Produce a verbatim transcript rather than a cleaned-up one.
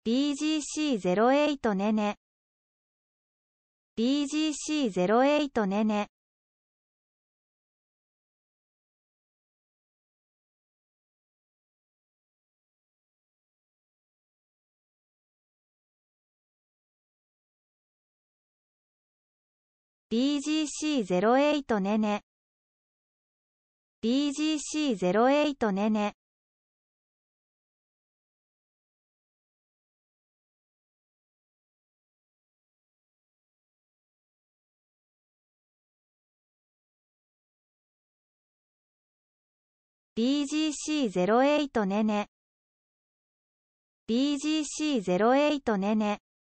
ビージーシーゼロエイト ねね ビージーシーゼロエイト ねねビージーシーゼロエイト ねね ビージーシーゼロエイト ねねビージーシーゼロエイト ねね ビージーシーゼロエイト ねね